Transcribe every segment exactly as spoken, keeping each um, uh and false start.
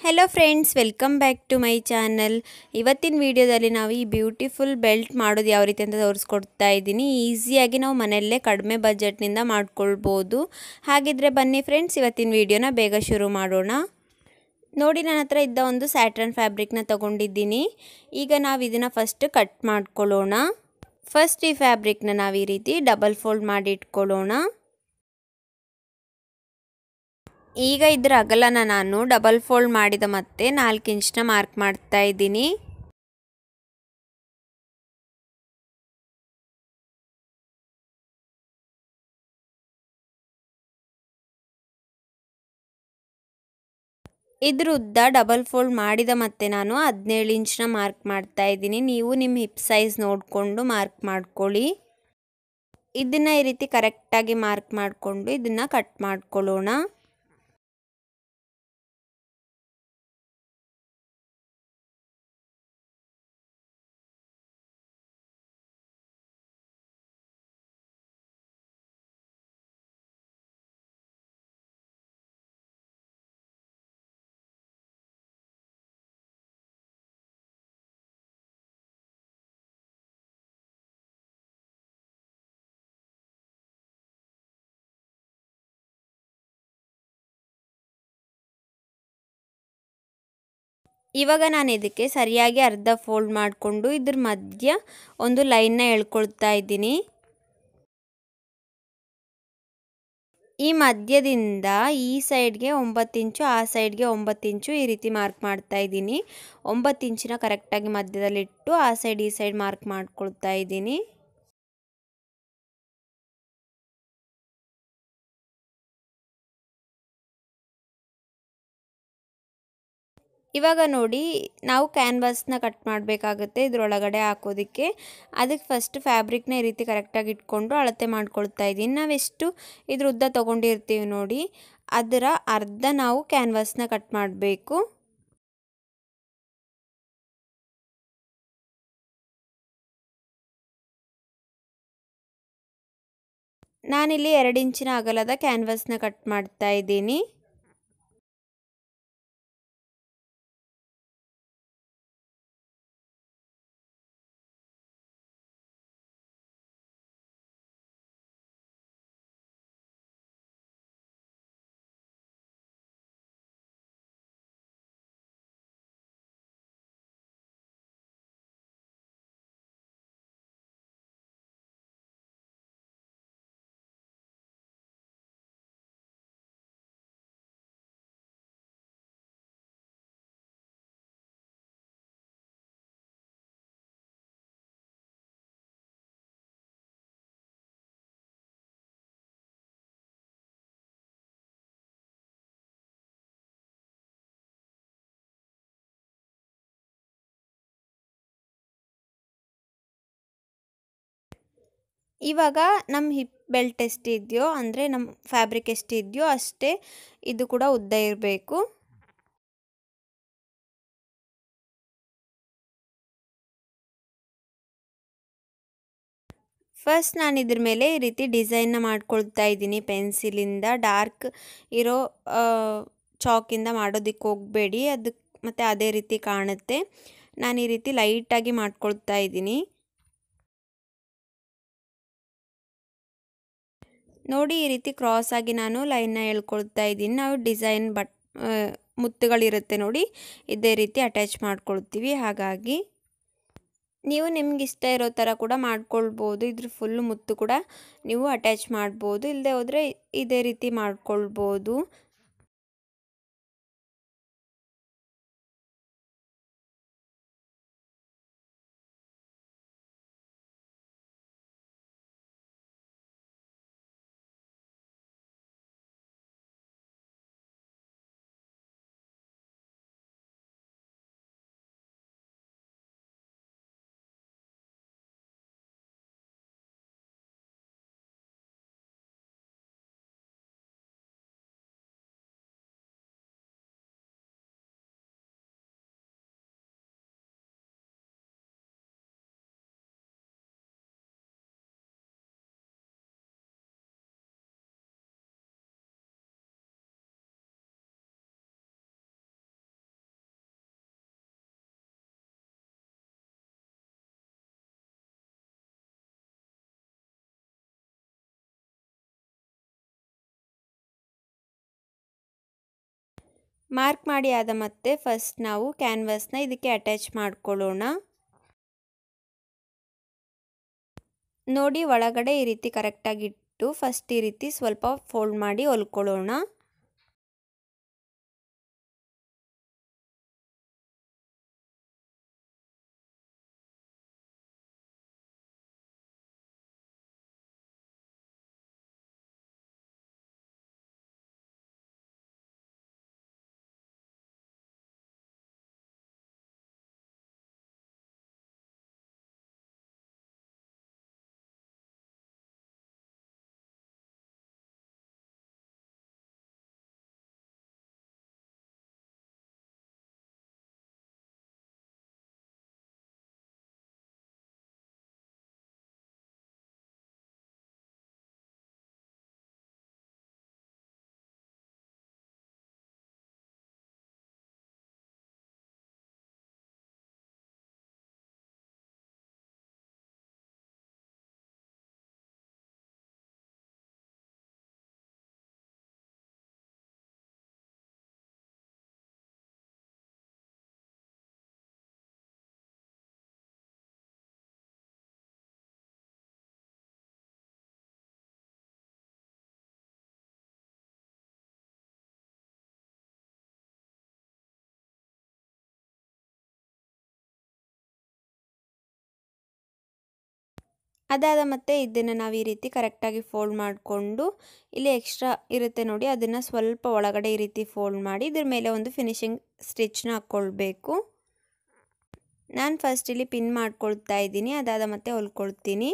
Hello friends, welcome back to my channel. ಇವತ್ತಿನ ವಿಡಿಯೋದಲ್ಲಿ ನಾವು ಈ ಬ್ಯೂಟಿಫುಲ್ ಬೆಲ್ಟ್ ಮಾಡೋದು ಯಾವ ರೀತಿ ಅಂತ ತೋರಿಸ್ಕೊಡ್ತಾ ಇದ್ದೀನಿ. ಈಸಿಯಾಗಿ ನಾವು ಮನೆಯಲ್ಲೇ ಕಡಿಮೆ ಬಜೆಟ್ನಿಂದ ಮಾಡ್ಕೊಳ್ಬೋದು. ಹಾಗಿದ್ರೆ ಬನ್ನಿ ಫ್ರೆಂಡ್ಸ್, ಇವತ್ತಿನ ವಿಡಿಯೋನ ಬೇಗ ಶುರು ಮಾಡೋಣ. ನೋಡಿ, ನನ್ನ ಹತ್ರ ಇದ್ದ ಒಂದು ಸ್ಯಾಟ್ರನ್ ಫ್ಯಾಬ್ರಿಕ್ನ ತೊಗೊಂಡಿದ್ದೀನಿ. ಈಗ ನಾವು ಇದನ್ನು ಫಸ್ಟ್ ಕಟ್ ಮಾಡ್ಕೊಳ್ಳೋಣ. ಫಸ್ಟ್ ಈ ಫ್ಯಾಬ್ರಿಕ್ನ ನಾವು ಈ ರೀತಿ ಡಬಲ್ ಫೋಲ್ಡ್ ಮಾಡಿ ಇಟ್ಕೊಳ್ಳೋಣ. ಈಗ ಇದರ ಅಗಲನ ನಾನು ಡಬಲ್ ಫೋಲ್ಡ್ ಮಾಡಿದ ಮತ್ತೆ ನಾಲ್ಕು ಇಂಚ್ನ ಮಾರ್ಕ್ ಮಾಡ್ತಾ ಇದ್ದೀನಿ. ಇದ್ರ ಉದ್ದ ಡಬಲ್ ಫೋಲ್ಡ್ ಮಾಡಿದ ಮತ್ತೆ ನಾನು ಹದಿನೇಳು ಇಂಚ್ನ ಮಾರ್ಕ್ ಮಾಡ್ತಾ ಇದ್ದೀನಿ. ನೀವು ನಿಮ್ಮ ಹಿಪ್ ಸೈಜ್ ನೋಡಿಕೊಂಡು ಮಾರ್ಕ್ ಮಾಡ್ಕೊಳ್ಳಿ. ಇದನ್ನು ಈ ರೀತಿ ಕರೆಕ್ಟಾಗಿ ಮಾರ್ಕ್ ಮಾಡಿಕೊಂಡು ಇದನ್ನು ಕಟ್ ಮಾಡ್ಕೊಳ್ಳೋಣ. ಇವಾಗ ನಾನು ಇದಕ್ಕೆ ಸರಿಯಾಗಿ ಅರ್ಧ ಫೋಲ್ಡ್ ಮಾಡಿಕೊಂಡು ಇದ್ರ ಮಧ್ಯ ಒಂದು ಲೈನ್ನ ಎಳ್ಕೊಳ್ತಾ ಇದ್ದೀನಿ. ಈ ಮಧ್ಯದಿಂದ ಈ ಸೈಡ್ಗೆ ಒಂಬತ್ತು ಇಂಚು, ಆ ಸೈಡ್ಗೆ ಒಂಬತ್ತು ಇಂಚು ಈ ರೀತಿ ಮಾರ್ಕ್ ಮಾಡ್ತಾ ಇದ್ದೀನಿ. ಒಂಬತ್ತು ಇಂಚಿನ ಕರೆಕ್ಟಾಗಿ ಮಧ್ಯದಲ್ಲಿಟ್ಟು ಆ ಸೈಡ್ ಈ ಸೈಡ್ ಮಾರ್ಕ್ ಮಾಡ್ಕೊಳ್ತಾ ಇದ್ದೀನಿ. ಇವಾಗ ನೋಡಿ, ನಾವು ಕ್ಯಾನ್ವಾಸ್ನ ಕಟ್ ಮಾಡಬೇಕಾಗುತ್ತೆ ಇದರೊಳಗಡೆ ಹಾಕೋದಕ್ಕೆ. ಅದಕ್ಕೆ ಫಸ್ಟ್ ಫ್ಯಾಬ್ರಿಕ್ನ ಈ ರೀತಿ ಕರೆಕ್ಟಾಗಿ ಇಟ್ಕೊಂಡು ಅಳತೆ ಮಾಡ್ಕೊಳ್ತಾ ಇದ್ದೀನಿ. ನಾವೆಷ್ಟು ಇದ್ರ ಉದ್ದ ತೊಗೊಂಡಿರ್ತೀವಿ ನೋಡಿ, ಅದರ ಅರ್ಧ ನಾವು ಕ್ಯಾನ್ವಾಸ್ನ ಕಟ್ ಮಾಡಬೇಕು. ನಾನಿಲ್ಲಿ ಎರಡು ಇಂಚಿನ ಅಗಲದ ಕ್ಯಾನ್ವಾಸ್ನ ಕಟ್ ಮಾಡ್ತಾ ಇದ್ದೀನಿ. ಇವಾಗ ನಮ್ಮ ಹಿಪ್ ಬೆಲ್ಟ್ ಎಷ್ಟಿದೆಯೋ, ಅಂದರೆ ನಮ್ಮ ಫ್ಯಾಬ್ರಿಕ್ ಎಷ್ಟಿದೆಯೋ ಅಷ್ಟೇ ಇದು ಕೂಡ ಉದ್ದ ಇರಬೇಕು. ಫಸ್ಟ್ ನಾನು ಇದ್ರ ಮೇಲೆ ಈ ರೀತಿ ಡಿಸೈನ್ನ ಮಾಡ್ಕೊಳ್ತಾ ಇದ್ದೀನಿ. ಪೆನ್ಸಿಲಿಂದ ಡಾರ್ಕ್ ಇರೋ ಚಾಕಿಂದ ಮಾಡೋದಕ್ಕೆ ಹೋಗಬೇಡಿ, ಅದಕ್ಕೆ ಮತ್ತು ಅದೇ ರೀತಿ ಕಾಣುತ್ತೆ. ನಾನು ಈ ರೀತಿ ಲೈಟಾಗಿ ಮಾಡ್ಕೊಳ್ತಾ ಇದ್ದೀನಿ. ನೋಡಿ, ಈ ರೀತಿ ಕ್ರಾಸ್ ಆಗಿ ನಾನು ಲೈನ್ನ ಎಳ್ಕೊಳ್ತಾ ಇದ್ದೀನಿ. ನಾವು ಡಿಸೈನ್ ಬಟ್ ಮುತ್ತುಗಳಿರುತ್ತೆ ನೋಡಿ, ಇದೇ ರೀತಿ ಅಟ್ಯಾಚ್ ಮಾಡ್ಕೊಳ್ತೀವಿ. ಹಾಗಾಗಿ ನೀವು ನಿಮ್ಗೆ ಇಷ್ಟ ಇರೋ ಥರ ಕೂಡ ಮಾಡ್ಕೊಳ್ಬೋದು. ಇದ್ರ ಫುಲ್ ಮುತ್ತು ಕೂಡ ನೀವು ಅಟ್ಯಾಚ್ ಮಾಡ್ಬೋದು, ಇಲ್ಲದೆ ಹೋದರೆ ಇದೇ ರೀತಿ ಮಾಡ್ಕೊಳ್ಬೋದು. ಮಾರ್ಕ್ ಮಾಡಿ ಆದ ಮತ್ತೆ ಫಸ್ಟ್ ನಾವು ಕ್ಯಾನ್ವಾಸ್ನ ಇದಕ್ಕೆ ಅಟ್ಯಾಚ್ ಮಾಡ್ಕೊಳ್ಳೋಣ. ನೋಡಿ ಒಳಗಡೆ ಈ ರೀತಿ ಕರೆಕ್ಟಾಗಿ ಇಟ್ಟು ಫಸ್ಟ್ ಈ ರೀತಿ ಸ್ವಲ್ಪ ಫೋಲ್ಡ್ ಮಾಡಿ ಹೊಲ್ಕೊಳ್ಳೋಣ. ಅದಾದ ಮತ್ತೆ ಇದನ್ನು ನಾವು ಈ ರೀತಿ ಕರೆಕ್ಟಾಗಿ ಫೋಲ್ಡ್ ಮಾಡಿಕೊಂಡು ಇಲ್ಲಿ ಎಕ್ಸ್ಟ್ರಾ ಇರುತ್ತೆ ನೋಡಿ ಅದನ್ನು ಸ್ವಲ್ಪ ಒಳಗಡೆ ಈ ರೀತಿ ಫೋಲ್ಡ್ ಮಾಡಿ ಇದ್ರ ಮೇಲೆ ಒಂದು ಫಿನಿಶಿಂಗ್ ಸ್ಟಿಚ್ನ ಹಾಕ್ಕೊಳ್ಬೇಕು. ನಾನು ಫಸ್ಟ್ ಇಲ್ಲಿ ಪಿನ್ ಮಾಡ್ಕೊಳ್ತಾ ಇದ್ದೀನಿ, ಅದಾದ ಮತ್ತೆ ಹೊಲ್ಕೊಳ್ತೀನಿ.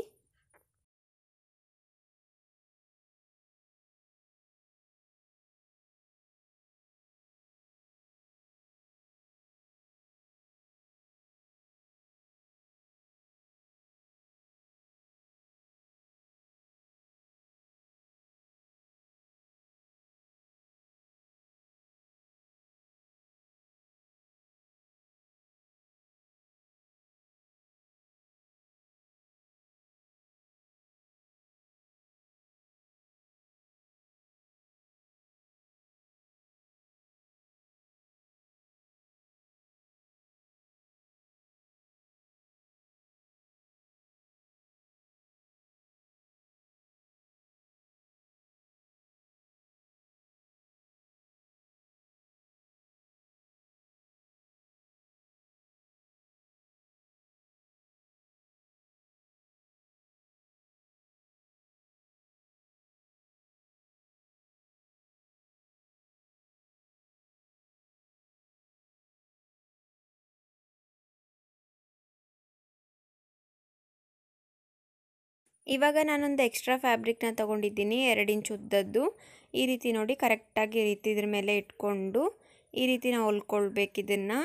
ಇವಾಗ ನಾನೊಂದು ಎಕ್ಸ್ಟ್ರಾ ಫ್ಯಾಬ್ರಿಕ್ನ ತೊಗೊಂಡಿದ್ದೀನಿ ಎರಡು ಇಂಚ್ ಉದ್ದದ್ದು. ಈ ರೀತಿ ನೋಡಿ ಕರೆಕ್ಟಾಗಿ ಈ ರೀತಿ ಇದ್ರ ಮೇಲೆ ಇಟ್ಕೊಂಡು ಈ ರೀತಿ ನಾವು ಹೊಲ್ಕೊಳ್ಬೇಕು. ಇದನ್ನು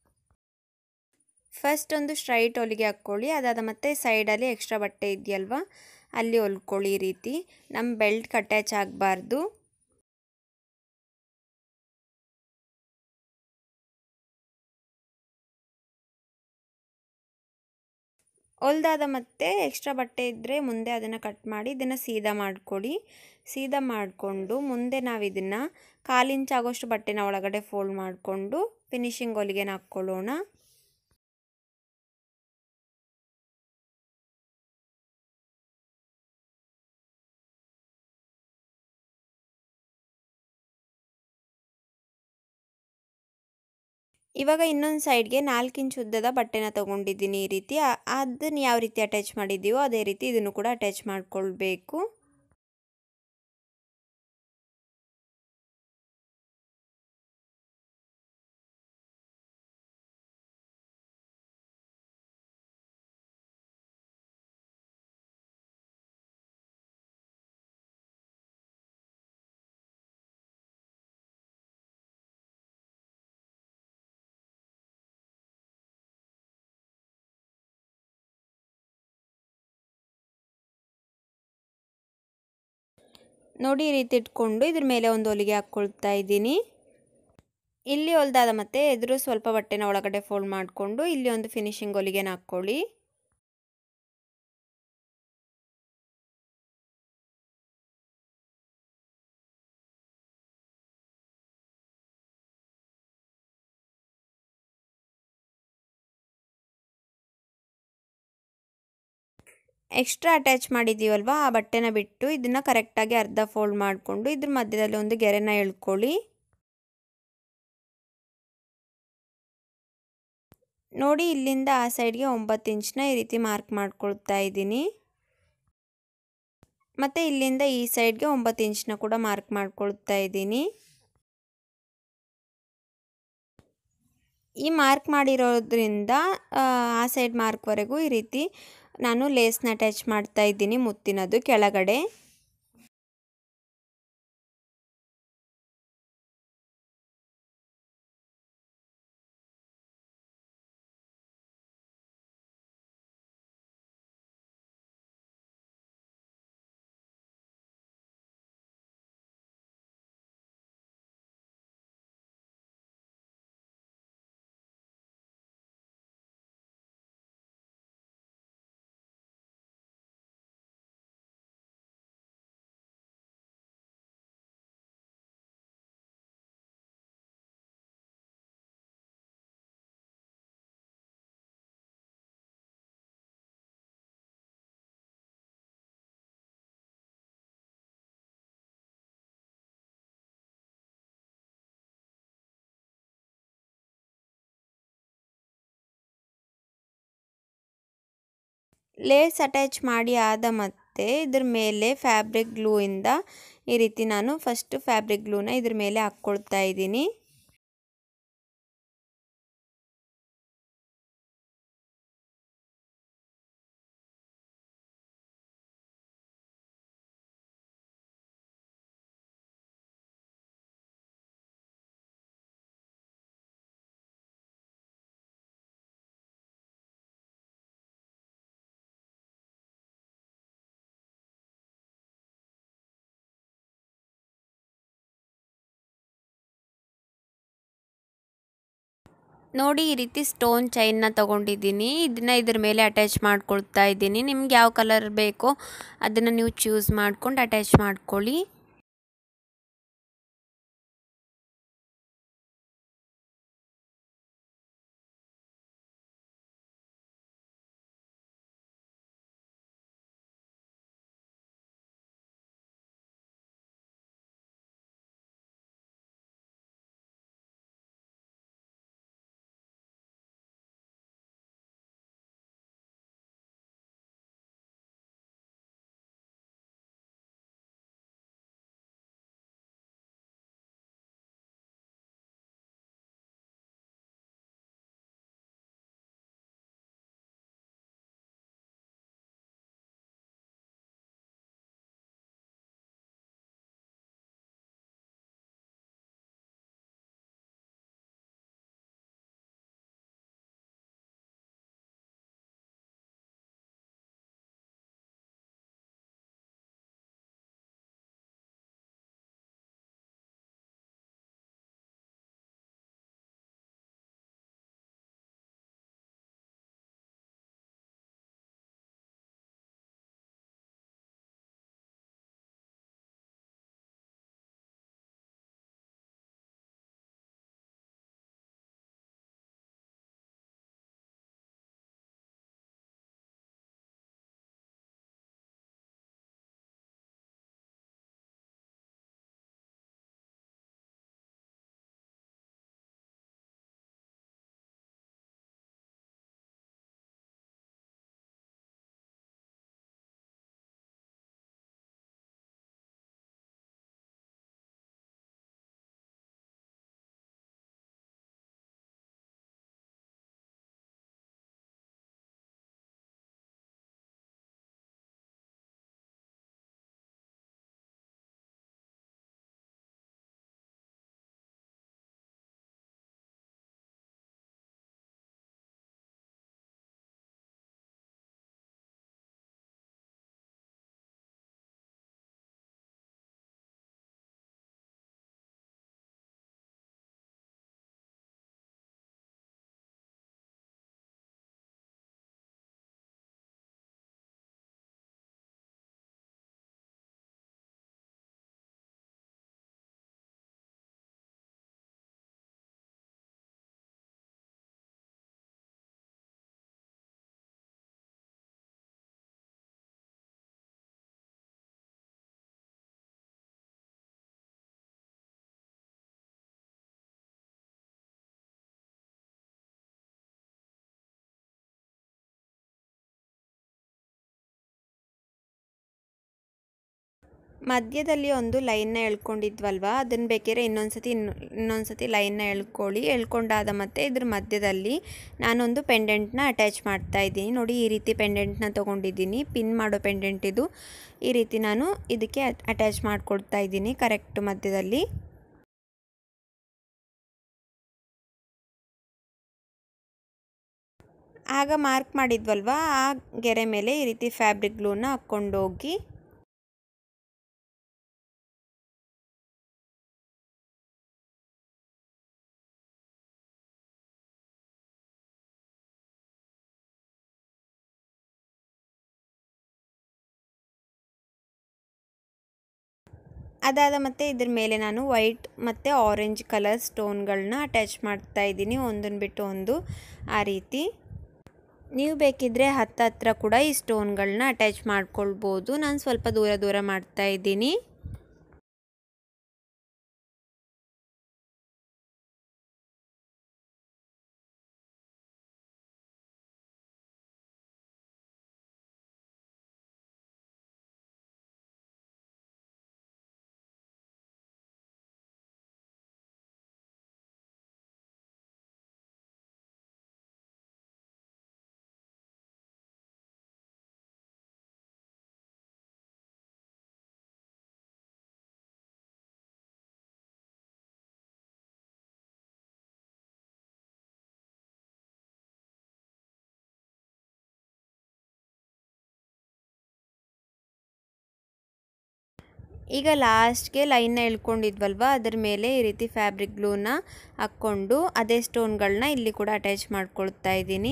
ಫಸ್ಟ್ ಒಂದು ಸ್ಟ್ರೈಟ್ ಹೊಲಿಗೆ ಹಾಕ್ಕೊಳ್ಳಿ, ಅದಾದ ಮತ್ತೆ ಸೈಡಲ್ಲಿ ಎಕ್ಸ್ಟ್ರಾ ಬಟ್ಟೆ ಇದೆಯಲ್ವ ಅಲ್ಲಿ ಹೊಲ್ಕೊಳ್ಳಿ. ಈ ರೀತಿ ನಮ್ಮ ಬೆಲ್ಟ್ಗೆ ಅಟ್ಯಾಚ್ ಆಗಬಾರ್ದು. ಹೊಲ್ದಾದ ಮತ್ತೆ ಎಕ್ಸ್ಟ್ರಾ ಬಟ್ಟೆ ಇದ್ದರೆ ಮುಂದೆ ಅದನ್ನು ಕಟ್ ಮಾಡಿ ಇದನ್ನು ಸೀದಾ ಮಾಡಿಕೊಡಿ. ಸೀದಾ ಮಾಡಿಕೊಂಡು ಮುಂದೆ ನಾವು ಇದನ್ನು ಕಾಲು ಇಂಚ್ ಆಗೋಷ್ಟು ಬಟ್ಟೆನ ಒಳಗಡೆ ಫೋಲ್ಡ್ ಮಾಡಿಕೊಂಡು ಫಿನಿಶಿಂಗ್ ಹೊಲಿಗೆನ ಹಾಕ್ಕೊಳ್ಳೋಣ. ಇವಾಗ ಇನ್ನೊಂದು ಸೈಡ್ಗೆ ನಾಲ್ಕು ಇಂಚ್ ಉದ್ದದ ಬಟ್ಟೆನ ತೊಗೊಂಡಿದ್ದೀನಿ. ಈ ರೀತಿ ಅದನ್ನು ಯಾವ ರೀತಿ ಅಟ್ಯಾಚ್ ಮಾಡಿದ್ದೀವೋ ಅದೇ ರೀತಿ ಇದನ್ನು ಕೂಡ ಅಟ್ಯಾಚ್ ಮಾಡಿಕೊಳ್ಬೇಕು. ನೋಡಿ ಈ ರೀತಿ ಇಟ್ಕೊಂಡು ಇದ್ರ ಮೇಲೆ ಒಂದು ಹೊಲಿಗೆ ಹಾಕ್ಕೊಳ್ತಾ ಇದ್ದೀನಿ. ಇಲ್ಲಿ ಹೊಲ್ದಾದ ಮತ್ತೆ ಎದುರು ಸ್ವಲ್ಪ ಬಟ್ಟೆನ ಒಳಗಡೆ ಫೋಲ್ಡ್ ಮಾಡಿಕೊಂಡು ಇಲ್ಲಿ ಒಂದು ಫಿನಿಶಿಂಗ್ ಹೊಲಿಗೆನ ಹಾಕ್ಕೊಳ್ಳಿ. ಎಕ್ಸ್ಟ್ರಾ ಅಟ್ಯಾಚ್ ಮಾಡಿದ್ದೀವಲ್ವ ಆ ಬಟ್ಟೆನ ಬಿಟ್ಟು ಇದನ್ನು ಕರೆಕ್ಟಾಗಿ ಅರ್ಧ ಫೋಲ್ಡ್ ಮಾಡಿಕೊಂಡು ಇದ್ರ ಮಧ್ಯದಲ್ಲಿ ಒಂದು ಗೆರೆನ ಎಳ್ಕೊಳ್ಳಿ. ನೋಡಿ ಇಲ್ಲಿಂದ ಆ ಸೈಡ್ಗೆ ಒಂಬತ್ತು ಇಂಚನ್ನ ಈ ರೀತಿ ಮಾರ್ಕ್ ಮಾಡ್ಕೊಳ್ತಾ ಇದ್ದೀನಿ. ಮತ್ತು ಇಲ್ಲಿಂದ ಈ ಸೈಡ್ಗೆ ಒಂಬತ್ತು ಇಂಚನ್ನ ಕೂಡ ಮಾರ್ಕ್ ಮಾಡ್ಕೊಳ್ತಾ ಇದ್ದೀನಿ. ಈ ಮಾರ್ಕ್ ಮಾಡಿರೋದ್ರಿಂದ ಆ ಸೈಡ್ ಮಾರ್ಕ್ವರೆಗೂ ಈ ರೀತಿ ನಾನು ಲೇಸ್ನ ಅಟ್ಯಾಚ್ ಮಾಡ್ತಾ ಇದ್ದೀನಿ ಮುತ್ತಿನದು ಕೆಳಗಡೆ. ಲೇಸ್ ಅಟ್ಯಾಚ್ ಮಾಡಿ ಆದ ಮತ್ತೆ ಇದ್ರ ಮೇಲೆ ಫ್ಯಾಬ್ರಿಕ್ ಗ್ಲೂಯಿಂದ ಈ ರೀತಿ ನಾನು ಫಸ್ಟ್ ಫ್ಯಾಬ್ರಿಕ್ ಗ್ಲೂನ ಇದ್ರ ಮೇಲೆ ಹಾಕ್ಕೊಳ್ತಾ ಇದ್ದೀನಿ. ನೋಡಿ ಈ ರೀತಿ ಸ್ಟೋನ್ ಚೈನ್ನ ತೊಗೊಂಡಿದ್ದೀನಿ. ಇದನ್ನು ಇದ್ರ ಮೇಲೆ ಅಟ್ಯಾಚ್ ಮಾಡ್ಕೊಳ್ತಾ ಇದ್ದೀನಿ. ನಿಮ್ಗೆ ಯಾವ ಕಲರ್ ಬೇಕೋ ಅದನ್ನು ನೀವು ಚೂಸ್ ಮಾಡ್ಕೊಂಡು ಅಟ್ಯಾಚ್ ಮಾಡ್ಕೊಳ್ಳಿ. ಮಧ್ಯದಲ್ಲಿ ಒಂದು ಲೈನ್ನ ಎಳ್ಕೊಂಡಿದ್ವಲ್ವ, ಅದನ್ನು ಬೇಕಿದ್ರೆ ಇನ್ನೊಂದ್ಸತಿ ಇನ್ನು ಇನ್ನೊಂದ್ಸತಿ ಲೈನ್ನ ಎಳ್ಕೊಳ್ಳಿ. ಎಳ್ಕೊಂಡಾದ ಮತ್ತು ಇದ್ರ ಮಧ್ಯದಲ್ಲಿ ನಾನೊಂದು ಪೆಂಡೆಂಟ್ನ ಅಟ್ಯಾಚ್ ಮಾಡ್ತಾ ಇದ್ದೀನಿ. ನೋಡಿ, ಈ ರೀತಿ ಪೆಂಡೆಂಟ್ನ ತೊಗೊಂಡಿದ್ದೀನಿ. ಪಿನ್ ಮಾಡೋ ಪೆಂಡೆಂಟ್ ಇದು. ಈ ರೀತಿ ನಾನು ಇದಕ್ಕೆ ಅಟ್ಯಾಚ್ ಮಾಡಿಕೊಡ್ತಾ ಇದ್ದೀನಿ ಕರೆಕ್ಟ್ ಮಧ್ಯದಲ್ಲಿ. ಆಗ ಮಾರ್ಕ್ ಮಾಡಿದ್ವಲ್ವ, ಆ ಗೆರೆ ಮೇಲೆ ಈ ರೀತಿ ಫ್ಯಾಬ್ರಿಕ್ ಗ್ಲೂನ ಹಾಕ್ಕೊಂಡೋಗಿ ಅದಾದ ಮತ್ತು ಇದ್ರ ಮೇಲೆ ನಾನು ವೈಟ್ ಮತ್ತು ಆರೆಂಜ್ ಕಲರ್ ಸ್ಟೋನ್ಗಳನ್ನ ಅಟ್ಯಾಚ್ ಮಾಡ್ತಾ ಇದ್ದೀನಿ, ಒಂದನ್ನು ಬಿಟ್ಟು ಒಂದು. ಆ ರೀತಿ ನೀವು ಬೇಕಿದ್ದರೆ ಹತ್ತ ಹತ್ರ ಕೂಡ ಈ ಸ್ಟೋನ್ಗಳನ್ನ ಅಟ್ಯಾಚ್ ಮಾಡ್ಕೊಳ್ಬೋದು. ನಾನು ಸ್ವಲ್ಪ ದೂರ ದೂರ ಮಾಡ್ತಾ ಇದ್ದೀನಿ. ಈಗ ಲಾಸ್ಟ್ಗೆ ಲೈನ್ನ ಎಳ್ಕೊಂಡಿದ್ವಲ್ವ, ಅದರ ಮೇಲೆ ಈ ರೀತಿ ಫ್ಯಾಬ್ರಿಕ್ ಗ್ಲೂನ ಹಾಕ್ಕೊಂಡು ಅದೇ ಸ್ಟೋನ್ಗಳನ್ನ ಇಲ್ಲಿ ಕೂಡ ಅಟ್ಯಾಚ್ ಮಾಡ್ಕೊಳ್ತಾ ಇದ್ದೀನಿ.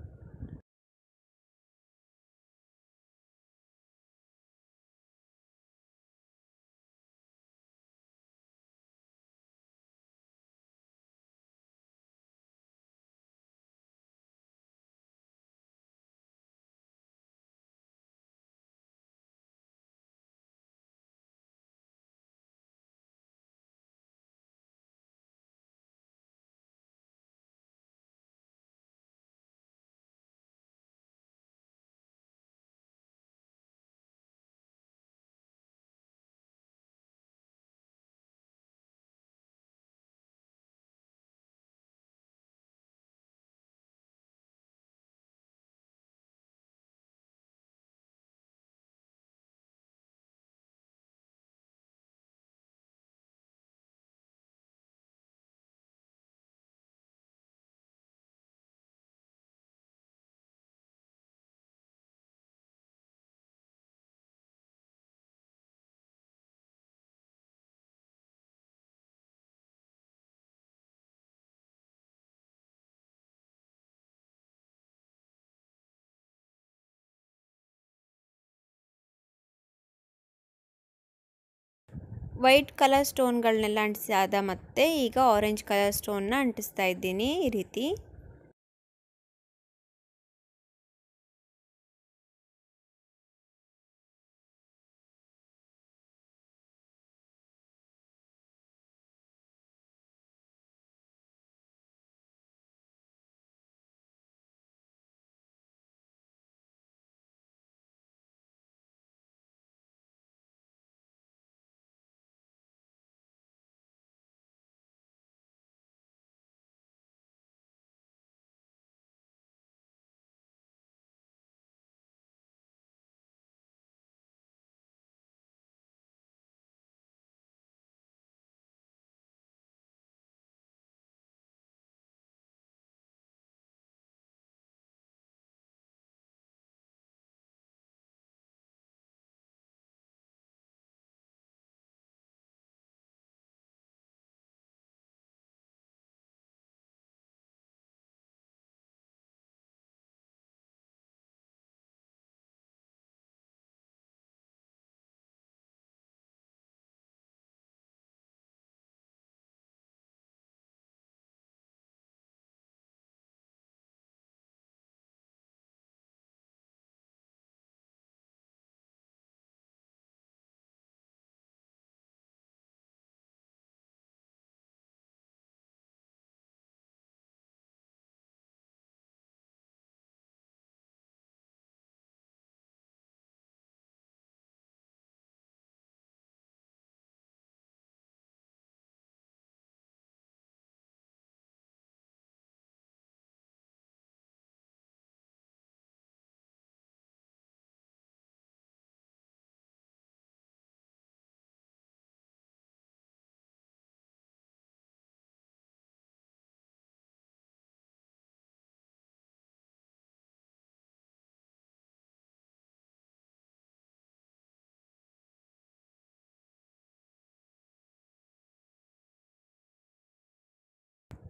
ವೈಟ್ ಕಲರ್ ಸ್ಟೋನ್ಗಳನ್ನೆಲ್ಲ ಅಂಟಿಸಾದ ಮತ್ತು ಈಗ ಆರೆಂಜ್ ಕಲರ್ ಸ್ಟೋನ್ನ ಅಂಟಿಸ್ತಾ ಇದ್ದೀನಿ ಈ ರೀತಿ.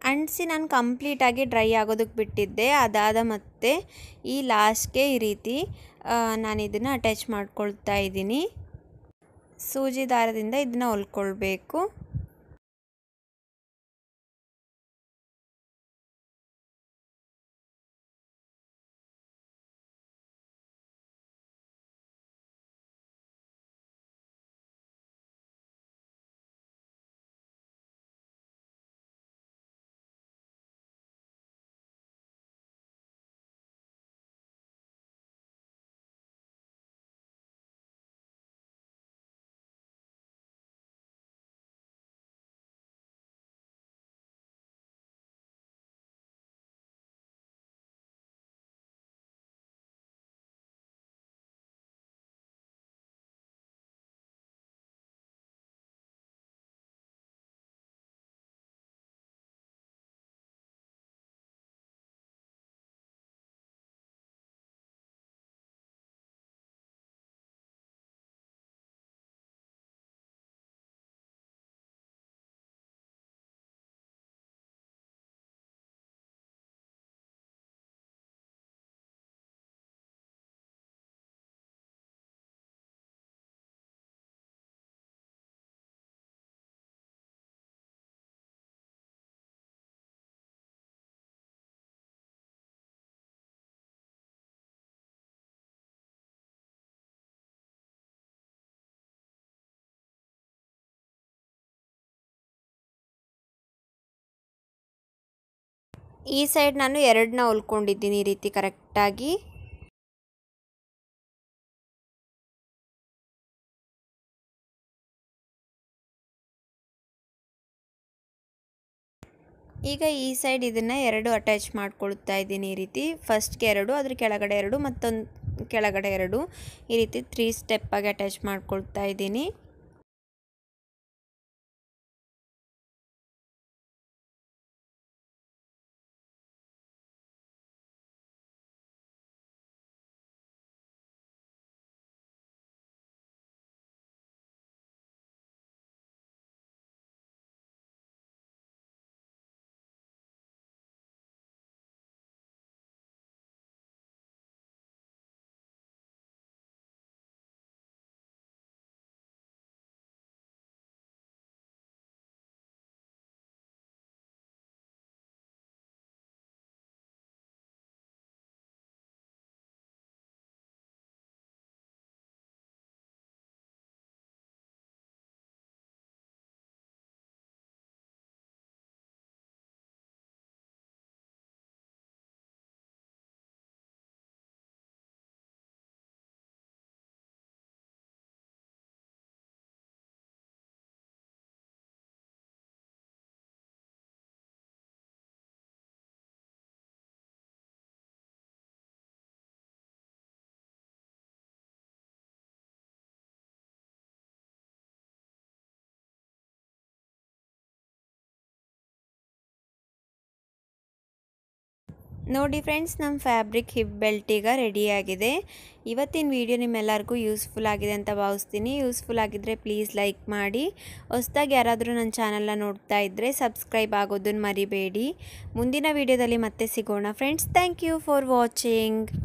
ಅಂಟಿಸಿ ನಾನು ಕಂಪ್ಲೀಟಾಗಿ ಡ್ರೈ ಆಗೋದಕ್ಕೆ ಬಿಟ್ಟಿದ್ದೆ. ಅದಾದ ಮತ್ತೆ ಈ ಲಾಸ್ಟ್ಗೆ ಈ ರೀತಿ ನಾನು ಇದನ್ನು ಅಟ್ಯಾಚ್ ಮಾಡ್ಕೊಳ್ತಾ ಇದ್ದೀನಿ. ಸೂಜಿ ದಾರದಿಂದ ಇದನ್ನು ಹೊಲ್ಕೊಳ್ಬೇಕು. ಈ ಸೈಡ್ ನಾನು ಎರಡನ್ನ ಹೊಲ್ಕೊಂಡಿದ್ದೀನಿ ಈ ರೀತಿ ಕರೆಕ್ಟಾಗಿ. ಈಗ ಈ ಸೈಡ್ ಇದನ್ನು ಎರಡು ಅಟ್ಯಾಚ್ ಮಾಡ್ಕೊಳ್ತಾ ಇದ್ದೀನಿ ಈ ರೀತಿ. ಫಸ್ಟ್ಗೆ ಎರಡು, ಅದ್ರ ಕೆಳಗಡೆ ಎರಡು, ಮತ್ತೊಂದು ಕೆಳಗಡೆ ಎರಡು, ಈ ರೀತಿ ತ್ರೀ ಸ್ಟೆಪ್ಪಾಗಿ ಅಟ್ಯಾಚ್ ಮಾಡ್ಕೊಳ್ತಾ ಇದ್ದೀನಿ. ನೋಡಿ ಫ್ರೆಂಡ್ಸ್, ನಮ್ಮ ಫ್ಯಾಬ್ರಿಕ್ ಹಿಪ್ ಬೆಲ್ಟ್ ಈಗ ರೆಡಿಯಾಗಿದೆ. ಇವತ್ತಿನ ವಿಡಿಯೋ ನಿಮ್ಮೆಲ್ಲರಿಗೂ ಯೂಸ್ಫುಲ್ ಆಗಿದೆ ಅಂತ ಭಾವಿಸ್ತೀನಿ. ಯೂಸ್ಫುಲ್ ಆಗಿದ್ದರೆ ಪ್ಲೀಸ್ ಲೈಕ್ ಮಾಡಿ. ಹೊಸದಾಗಿ ಯಾರಾದರೂ ನನ್ನ ಚಾನಲ್ನ ನೋಡ್ತಾ ಇದ್ದರೆ ಸಬ್ಸ್ಕ್ರೈಬ್ ಆಗೋದನ್ನು ಮರಿಬೇಡಿ. ಮುಂದಿನ ವಿಡಿಯೋದಲ್ಲಿ ಮತ್ತೆ ಸಿಗೋಣ friends. Thank you for watching.